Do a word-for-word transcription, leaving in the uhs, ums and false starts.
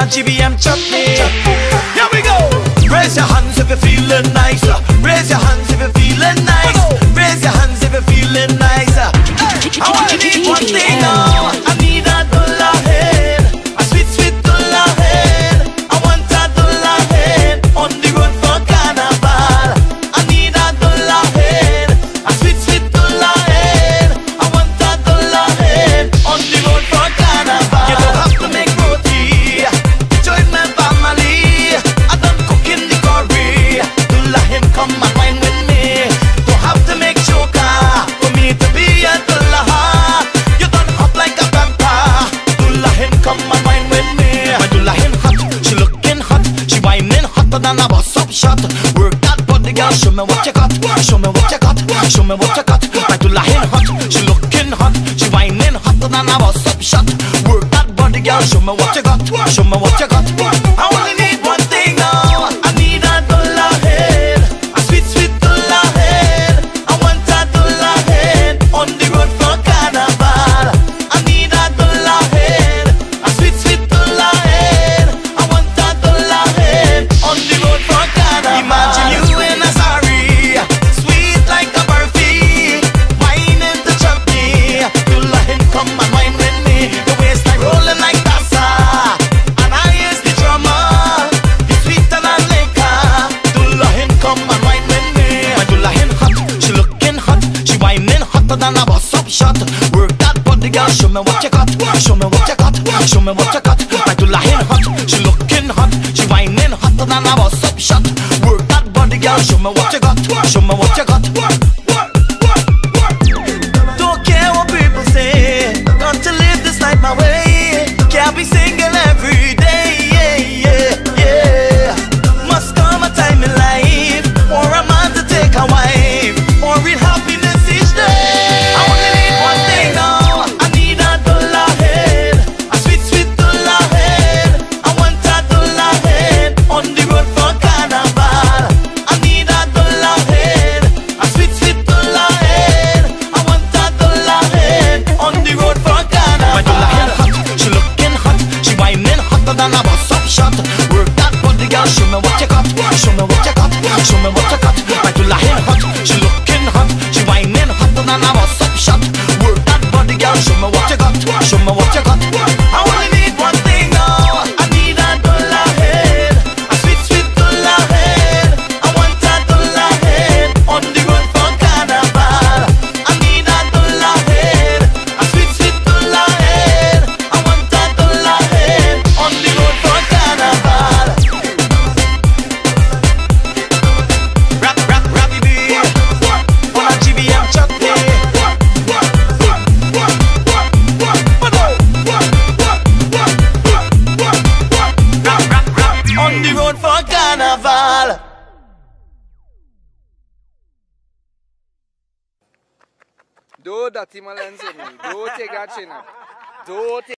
G B M chutney. Here we go. Raise your hands if you're feeling nice. Raise your hands if you're feeling nice. Raise your hands if you're feeling nice. I wanna need one thing now. I need a dollar head, a sweet, sweet dollar head. I want a dollar head on the road for carnival. I need a dollar head, a sweet, sweet dollar head. I want a dollar head on the road for carnival. You don't have to make roti, join my family. I done cooking the curry. Dollar him come and wine with me. Don't have to make joker for me to be a dollar. You done hot like a vampire. Dollar him come and wine with me. My dollar him hot, she looking hot, she whining hotter than a bus up shot. Work that body, girl, show me what you got. Show me what you got. Show me what you got. My dollar him hot, she looking hot, she whining hotter than a bus up shot. Work that body, girl, show me what you got. Show me what you got. I only need one thing now. I need a dollar head, a sweet, sweet dollar head. I want a dollar head on the road for carnival. I need a dollar head, a sweet, sweet dollar head. I want a dollar head on the road for carnival. Imagine you in a sari, sweet like a burfi, wine in the chutney. Dollar head come and wine with me. The waistline rolling like tassa, and I is the drummer. It's sweeter than liquor. Dollar head come and wine with me. My dollar head hot, she looking hot, she whining hotter than a bus up shot. Work that body, girl, show me what you got. Show me what you got. Show me what you got. My dollar head hot, she looking hot, she whining hotter than a bus up shot. Work that body, girl, show me what you got. Show me what you got. Don't care what people say, got to live this life my way. Can't be single every day, yeah, yeah, yeah. Must come a time in life for a man to take a wife, for real happiness each day. I only need one thing now. I need a dollar head, a sweet, sweet dollar head. I want a dollar head on the road for carnival. I need a dollar head, a sweet, sweet dollar head. I want a dollar head on the road for carnival. My dollar head hot, she looking hot, she whining hotter than a bus up shot. Work that body, girl, show me what you got. Show me what you got. Show me what you got. My dollar head hot, she looking hot, she whining hotter than a bus up shot. Work that body, girl, show me what you got. Show me what you got. I only need one thing now. I need a dollar head, a sweet, sweet dollar head. I want a dollar head on the road for carnival. I need a dollar head, a sweet, sweet dollar head. I want a dollar head on the road for carnival. Rap, rap, rappy bee, on a G B M chutney. Rap, rap, rap, on the road for carnival. Do that, Malenzini. Do take a chin. Do take